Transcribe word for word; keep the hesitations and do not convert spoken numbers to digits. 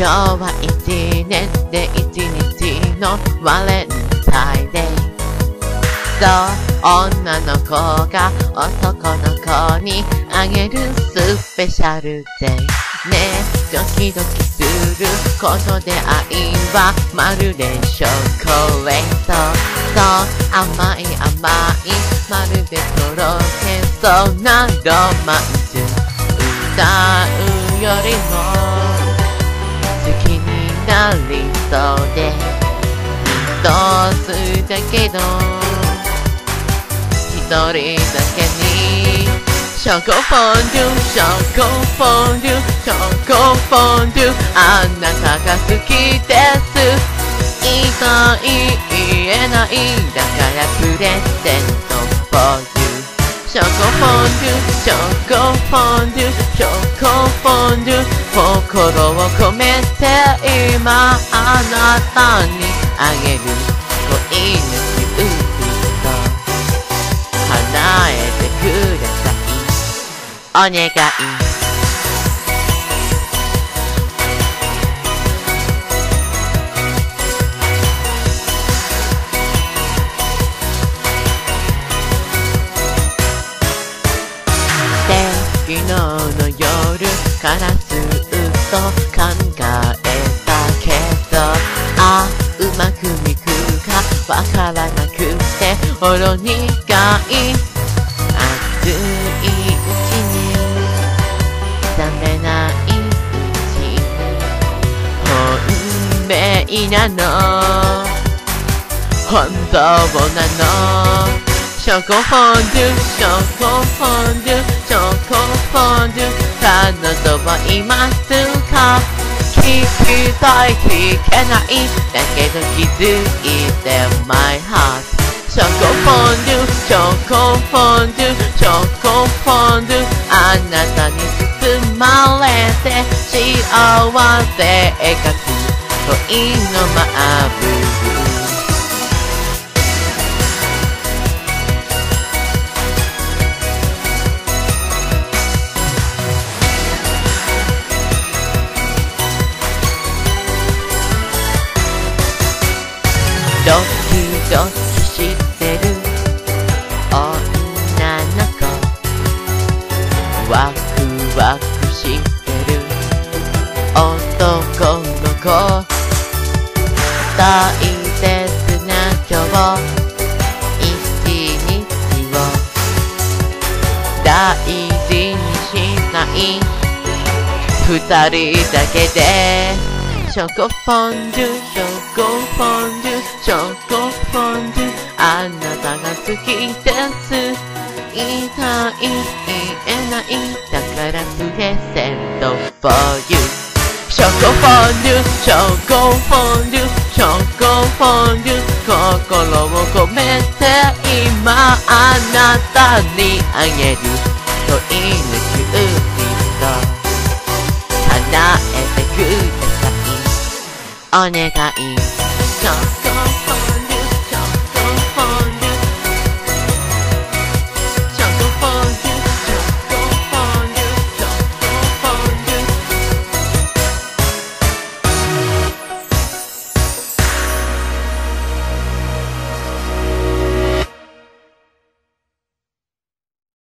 今日は一年で一日のバレンタインデー。そう女の子が男の子にあげるスペシャルデー。ねえドキドキすることで愛はまるでチョコレート。そう甘い甘いまるでとろけそうなロマンス。歌うよりも好きになりそうで一つだけど一人だけにチョコフォンデュチョコフォンデュチョコフォンデュあなたが好きです言いたい言えないだからプレゼント for you チョコフォンデュチョコフォンデュチョコフォンデュ心を込めて今あなたにあげる恋のキューピッド叶えてくださいお願い昨日の夜からずっと考えたけどあうまくいくかわからなくてほろ苦い熱いうちに冷めないうちに本命なの本当なのチョコフォンデュチョコフォンデュチョコフォンデュ彼女はいますか聞きたい聞けないだけど気づいて my heart チョコフォンデュチョコフォンデュチョコフォンデュあなたに包まれて幸せ描く恋のマーブルドキドキしてる女の子ワクワクしてる男の子大切な今日一日を大事にしない二人だけでチョコフォンデュチョコフォンデュチョコフォンデュあなたが好きです言いたい言えないだからプレゼント for you チョコフォンデュチョコフォンデュチョコフォンデュ心を込めて今あなたにあげる恋のキューピッド叶えてくださいお願いチョコ